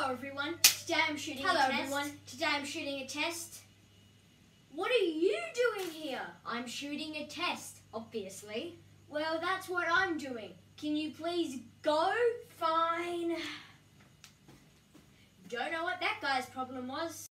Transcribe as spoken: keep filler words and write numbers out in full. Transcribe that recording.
Hello everyone, today I'm shooting Hello a test. everyone, today I'm shooting a test. What are you doing here? I'm shooting a test, obviously. Well, that's what I'm doing. Can you please go? Fine. Don't know what that guy's problem was.